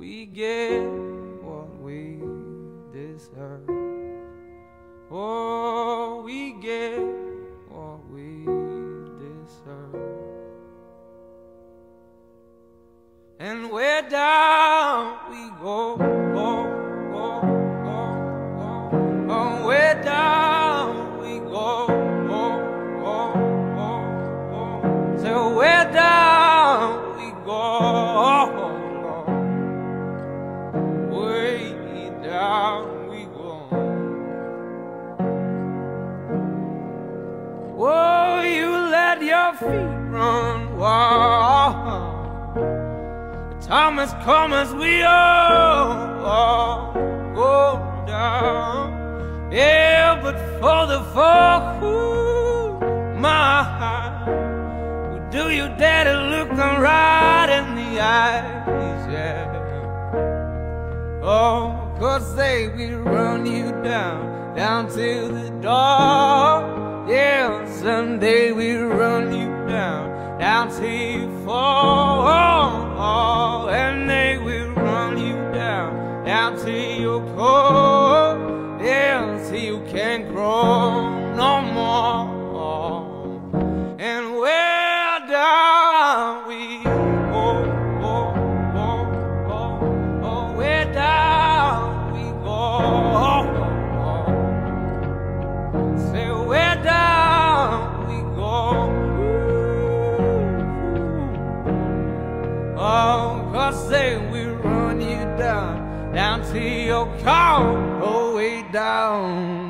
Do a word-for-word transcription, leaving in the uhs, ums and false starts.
we get what we deserve. Oh, we get what we deserve. And where down we go, oh, oh, oh, oh, oh, where down we go, oh, oh, oh, oh. So where down we go, oh, oh, way down we go. Oh, you let your feet run wild. Time has come as we all, all go down. Yeah, but for the folk who, my, who do you dare to look them right in the eyes, yeah. Oh, cause they will run you down, down to the door. Yeah, someday we'll run you down, down till you fall, and they will run you down, down till you're cold, yeah, till you can't grow no more. And where down we go, oh, oh, oh, oh, where down we go, oh, oh. Say where down we go. Oh, cause they will run you down, down till you're cold, oh, way down.